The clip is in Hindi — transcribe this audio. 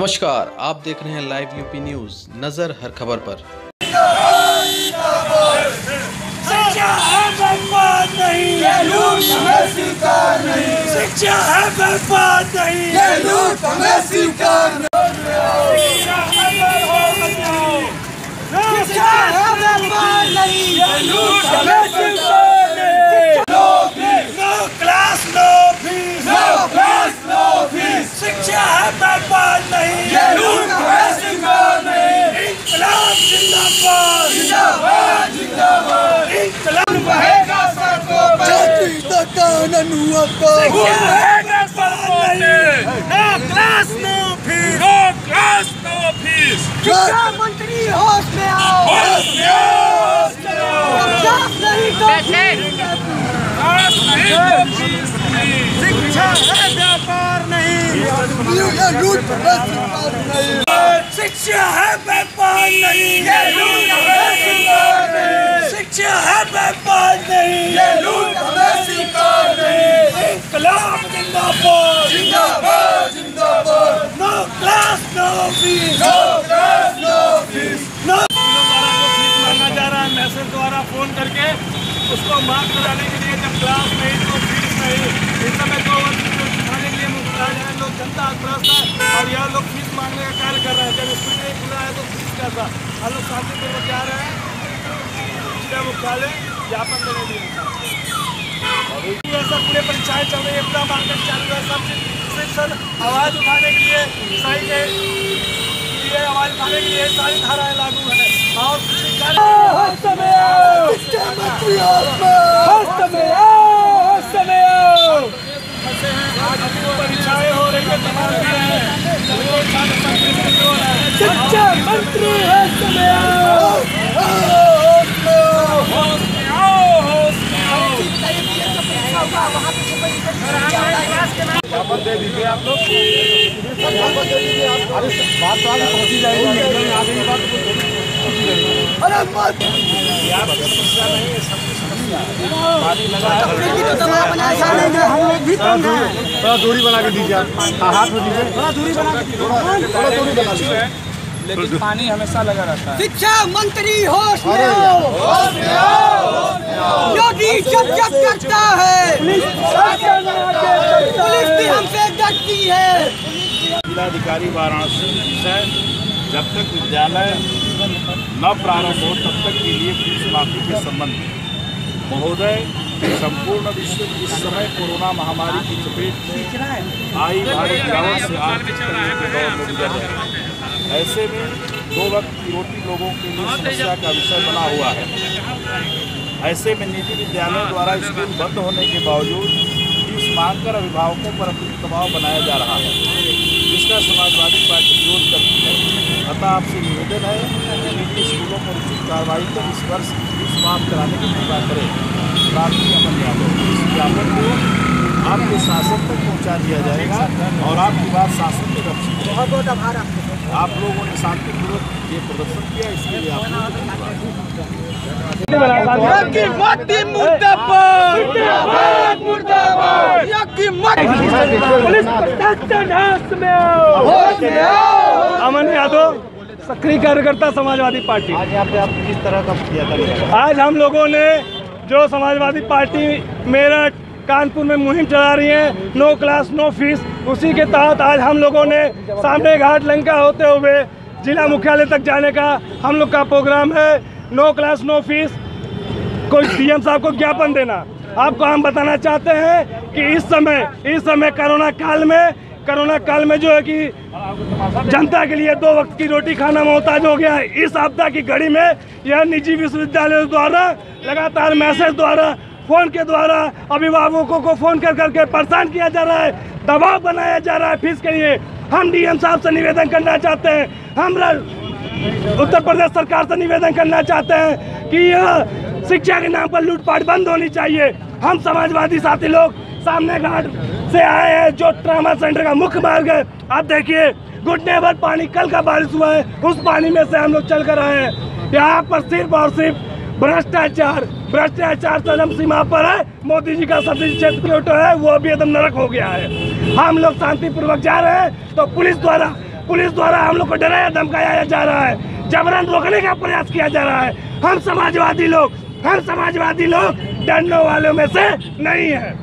नमस्कार, आप देख रहे हैं लाइव यूपी न्यूज। नजर हर खबर पर। शिक्षा है बर्बाद नहीं, ये लूट हमें स्वीकार नहीं। शिक्षा है बर्बाद नहीं, ये लूट हमें स्वीकार नहीं। शिक्षा है बर्बाद नहीं, ये लूट हमें स्वीकार नहीं। No class no fees, no class no fees. शिक्षा है बर्बाद नहीं, ये लूट हमें स्वीकार नहीं। इंकलाब जिंदाबाद, जिंदाबाद जिंदाबाद। इंकलाब बहेगा सड़कों पर, जाति का कानून हुआ पर। शिक्षा है बर्बाद नहीं, no class no fees, no class no fees. शिक्षा मंत्री होश में आओ, होश में आओ, होश में आओ। नहीं तो शिक्षा है व्यापार नहीं, ये लूट नहीं। शिक्षा है व्यापार नहीं, ये लूट हमें स्वीकार नहीं। शिक्षा है व्यापार नहीं, ये लूट हमें स्वीकार नहीं। इंकलाब जिंदाबाद, जिंदाबाद जिंदाबाद। No class no fees, no class no fees. नो मांगा जा रहा है मैसेज द्वारा फोन करके उसको मार्क कराने के लिए, जब क्लास नहीं तो फीस नहीं। इस समय को सिखाने के लिए मुस्कुरा जा रहे हैं लोग, जनता आक्रोश है और यह लोग फीस मांगने का कार्य कर रहे हैं। जब स्कूल नहीं खुला है तो फीस कैसा। हम लोग शांतिपूर्वक जा रहे हैं जिला मुख्यालय ज्ञापन देने के लिए। ऐसा पूरे परीक्षाएं चल रही है, पूरा मार्केट चालू है। सब सिर्फ आवाज़ उठाने के लिए, सही के लिए आवाज़ उठाने के लिए सारी धाराएं लागू है। और परीक्षाएं हो रही है, शिक्षा मंत्री है समय ज्ञापन दे दीजिए आप लोग। बात तो आगे पहुंची जाएगी। अरे मत समस्या नहीं है, सबकी समस्या पानी लगा है। थोड़ा दूरी बना के दीजिए, आप हाथ में दीजिए, थोड़ा दूरी बना के दीजिए, थोड़ा दूरी बना दीजिए। लेकिन पानी हमेशा लगा रहता है। शिक्षा मंत्री होश में आओ, होश में आओ, होश में आओ। योगी जब जब करता है, पुलिस भी हमसे डरती है। जिलाधिकारी वाराणसी से जब तक विद्यालय न प्रारंभ हो तब तक के लिए फीस माफी के संबंध में महोदय, संपूर्ण विश्व इस समय कोरोना महामारी की चपेट में आई भारी गिरावट से आर्थिक तंगी के दौर में गुजर रहे हैं। ऐसे में 2 वक्त की रोटी लोगों के लिए समस्या का विषय बना हुआ है। ऐसे में निजी विद्यालयों द्वारा स्कूल बंद होने के बावजूद फीस मांगकर अभिभावकों पर अतिरिक्त दबाव बनाया जा रहा है, जिसका समाजवादी पार्टी विरोध करती है। अतः आपसे निवेदन है कि निजी स्कूलों पर उचित कार्रवाई कर इस वर्ष की फीस माफ कराने की कृपा करें। प्रार्थी अमन यादव। इस ज्ञापन को आपके शासन तक पहुँचा दिया जाएगा और आपकी बात शासन में रखी जाएगी। बहुत बहुत आभार आप लोगों ने शांतिपूर्वक ये प्रदर्शन किया, इसके लिए आप अमन यादव, सक्रिय कार्यकर्ता समाजवादी पार्टी। आज यहाँ पे आप किस तरह का किया था? आज हम लोगों ने जो समाजवादी पार्टी मेरठ कानपुर में मुहिम चला रही है, नो क्लास नो फीस, उसी के तहत आज हम लोगों ने सामने घाट लंका होते हुए जिला मुख्यालय तक जाने का हम लोग का प्रोग्राम है। नो क्लास नो फीस कोई सीएम साहब को ज्ञापन देना। आपको हम बताना चाहते हैं कि इस समय कोरोना काल में जो है कि जनता के लिए 2 वक्त की रोटी खाना मोहताज हो गया है। इस आपदा की घड़ी में यह निजी विश्वविद्यालयों द्वारा लगातार मैसेज द्वारा, फोन के द्वारा अभिभावकों को फोन करके परेशान किया जा रहा है, दबाव बनाया जा रहा है फीस के लिए। हम डीएम साहब से निवेदन करना चाहते हैं, हम उत्तर प्रदेश सरकार से निवेदन करना चाहते हैं कि यह शिक्षा के नाम पर लूटपाट बंद होनी चाहिए। हम समाजवादी साथी लोग सामने घाट से आए हैं, जो ट्रामा सेंटर का मुख्य मार्ग है। आप देखिए घुटने भर पानी, कल का बारिश हुआ है, उस पानी में से हम लोग चल कर आए हैं। यहाँ पर सिर्फ और सिर्फ भ्रष्टाचार चरम सीमा पर है। मोदी जी का सभी क्षेत्र है वो भी एकदम नरक हो गया है। हम लोग शांतिपूर्वक जा रहे हैं तो पुलिस द्वारा पुलिस द्वारा हम लोग को डराया धमकाया जा रहा है, जबरन रोकने का प्रयास किया जा रहा है। हम समाजवादी लोग डरने वालों में से नहीं है।